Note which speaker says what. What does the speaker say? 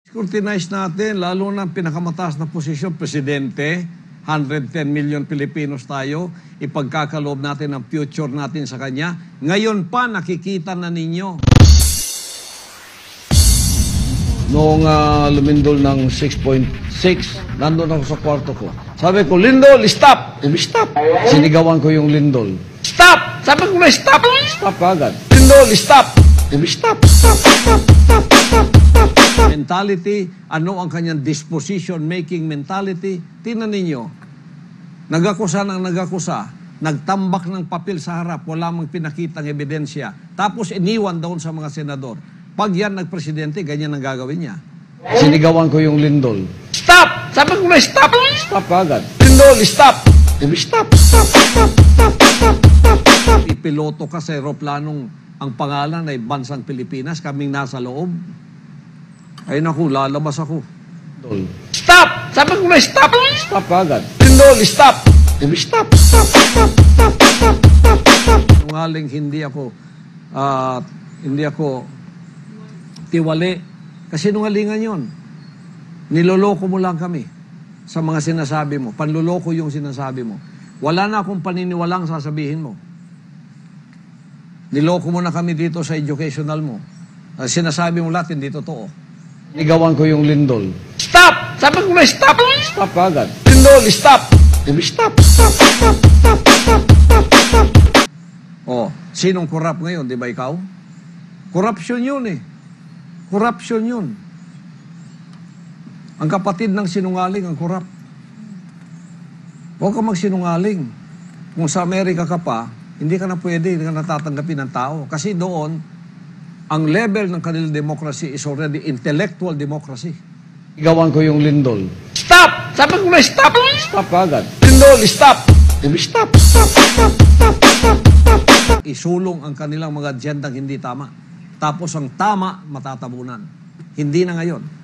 Speaker 1: Scrutinize natin, lalo na ang pinakamataas na posisyon, Presidente, 110 million Pilipinos tayo, ipagkakaloob natin ang future natin sa kanya. Ngayon pa, nakikita na ninyo. Noong lumindol ng 6.6, nandun ako sa kwarto ko. Sabi ko, Lindol, stop! Stop! Sinigawan ko yung Lindol. Stop! Sabi ko na, stop! Stop agad. Lindol, stop! Stop! Stop! Stop! Stop! Stop! Mentality, ano ang kanyang disposition-making mentality? Tingnan ninyo, nagakusa ng nagakusa, nagtambak ng papel sa harap, wala mang pinakitang ebidensya, tapos iniwan doon sa mga senador. Pag yan nagpresidente, ganyan ang gagawin niya. Sinigawan ko yung Lindol. Stop! Sabi ko na, stop! Stop agad. Lindol, stop! Stop! Stop! Stop! Stop! Stop! Stop! Ipiloto ka sa aeroplanong ang pangalan ay Bansang Pilipinas, kaming nasa loob. Ay naku, lalabas ako. Stop! Sabi ko na, stop! Stop agad. Lindol, stop! Stop! Stop! Stop! Stop! Stop! Stop! Stop! Nungaling hindi ako tiwali. Kasi nungalingan yon. Niloloko mo lang kami sa mga sinasabi mo. Panluloko yung sinasabi mo. Wala na akong paniniwalang sasabihin mo. Niloko mo na kami dito sa educational mo. Sinasabi mo lahat, hindi totoo. Ligawan ko yung Lindol. Stop! Sabi ko na, stop! Stop agad. Lindol, stop! Stop! Stop! Stop! Stop! Stop! Stop! Stop! Oh, sinong corrupt ngayon? Di ba ikaw? Corruption yun eh. Corruption yun. Ang kapatid ng sinungaling, ang corrupt. Huwag ka magsinungaling. Kung sa Amerika ka pa, hindi ka na pwede, hindi ka natatanggapin ng tao. Kasi doon, ang level ng kanilang democracy is already intellectual democracy. Igawan ko yung Lindol. Stop! Sabi ko na, stop! Stop agad. Lindol, stop! Stop! Stop! Stop! Stop! Stop! Stop! Isulong ang kanilang mga agendang hindi tama. Tapos ang tama, matatabunan. Hindi na ngayon.